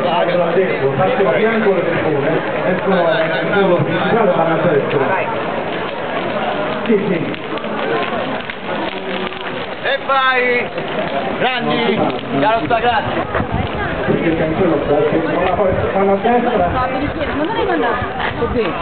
l'ha detto, faccio bianco le persone, escono il principale vanno a destra. Sì. E vai! Grandi! Chiaro sta grazie! Perché il cancello vanno a destra. Ma non devi andare. Così.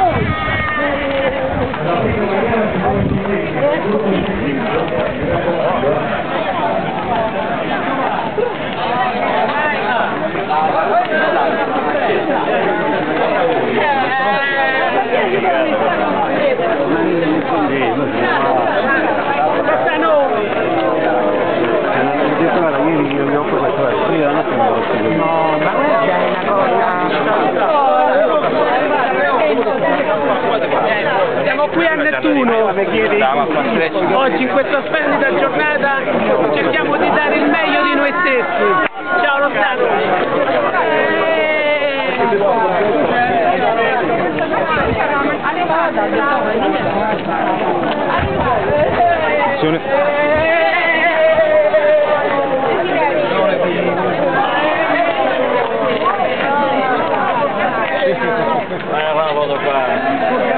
Siamo qui a Nettuno, oggi in questa splendida giornata cerchiamo di dare il meglio di noi stessi. Ciao lo Stato! Vado qua.